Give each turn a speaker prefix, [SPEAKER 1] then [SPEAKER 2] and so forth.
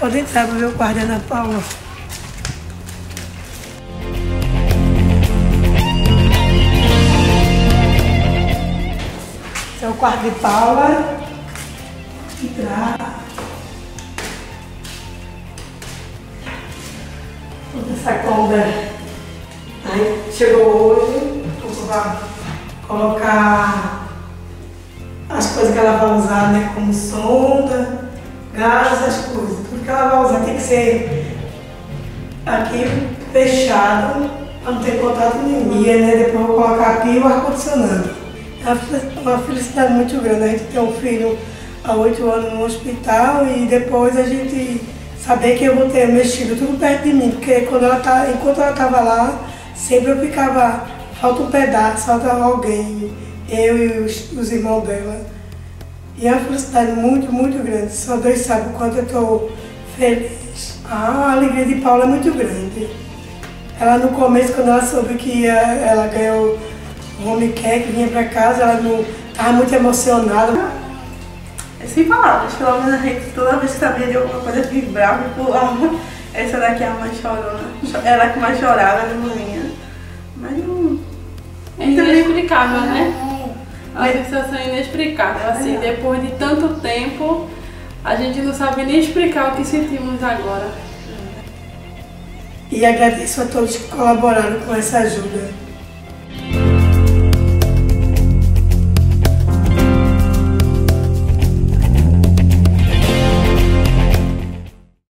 [SPEAKER 1] Pode entrar para ver o quarto da Ana Paula. Esse é o quarto de Paula. Entrar. Toda essa cômoda. Aí chegou hoje, para colocar as coisas que ela vai usar, né? Como sonda, gás, essas coisas. Tudo que ela vai usar tem que ser aqui fechado, para não ter contato nenhum. E né, depois eu vou colocar aqui o ar-condicionado. É uma felicidade muito grande a gente ter um filho há 8 anos no hospital e depois a gente saber que eu vou ter mexido tudo perto de mim, porque quando enquanto ela estava lá, sempre eu ficava, falta um pedaço, falta alguém, eu e os irmãos dela. E é uma felicidade muito, muito grande, só Deus sabe o quanto eu estou feliz. A alegria de Paula é muito grande. Ela no começo, quando ela soube que ela ganhou o home care, que vinha para casa, ela estava muito emocionada.
[SPEAKER 2] É sem palavras, pelo menos a gente toda vez que sabia de alguma coisa vibrava e pulava. Essa daqui é a mais chorona. Ela que mais chorava de manhã. Mas não.
[SPEAKER 3] É inexplicável, né? A sensação é inexplicável. Assim, depois de tanto tempo, a gente não sabe nem explicar o que sentimos agora.
[SPEAKER 1] E agradeço a todos que colaboraram com essa ajuda.